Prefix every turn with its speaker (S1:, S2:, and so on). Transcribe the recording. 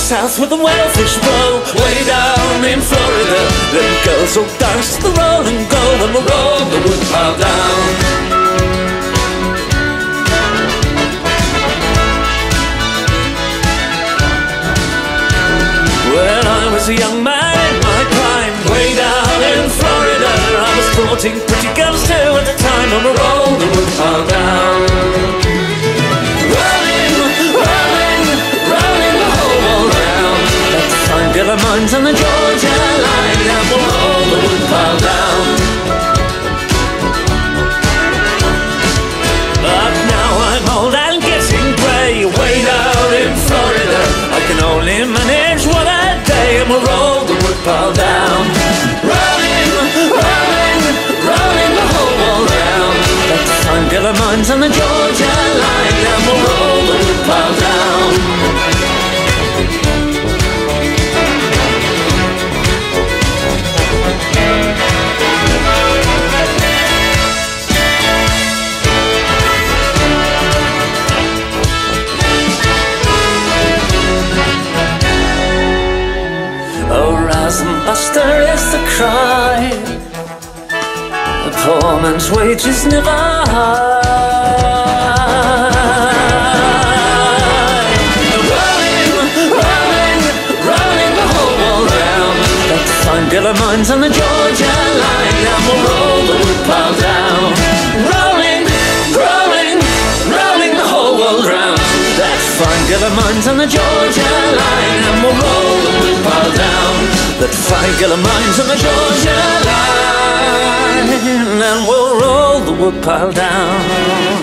S1: south where the whalefish blow. Way down in Florida, them girls will dance to the roll and go, and we'll roll the woodpile down. When I was a young man in my prime, way down in Florida, I was courting pretty girls too at the time, and we'll roll the woodpile down. Rolling, rolling, rolling the whole wall round. Let's find Villa Mines on the Georgia line, and we'll roll the woodpile down. But now I'm old and getting grey, way down in Florida, I can only manage one a day, and we'll roll the woodpile down. Rolling, rolling, rolling the whole wall round. Let's find Villa Mines on the Georgia line, and we'll roll the woodpile down. Buster is the cry, the poor man's wages never high. Rolling, rolling, rolling the whole wall round. Let's find Villa Mines on the Georgia line, and we'll roll the woodpile down. Rolling, rolling, rolling the whole world round. Let's find Villa Mines on the Georgia line, and we'll roll the woodpile down. Let's find Villa Mines on the Georgia line, and we'll roll the woodpile down.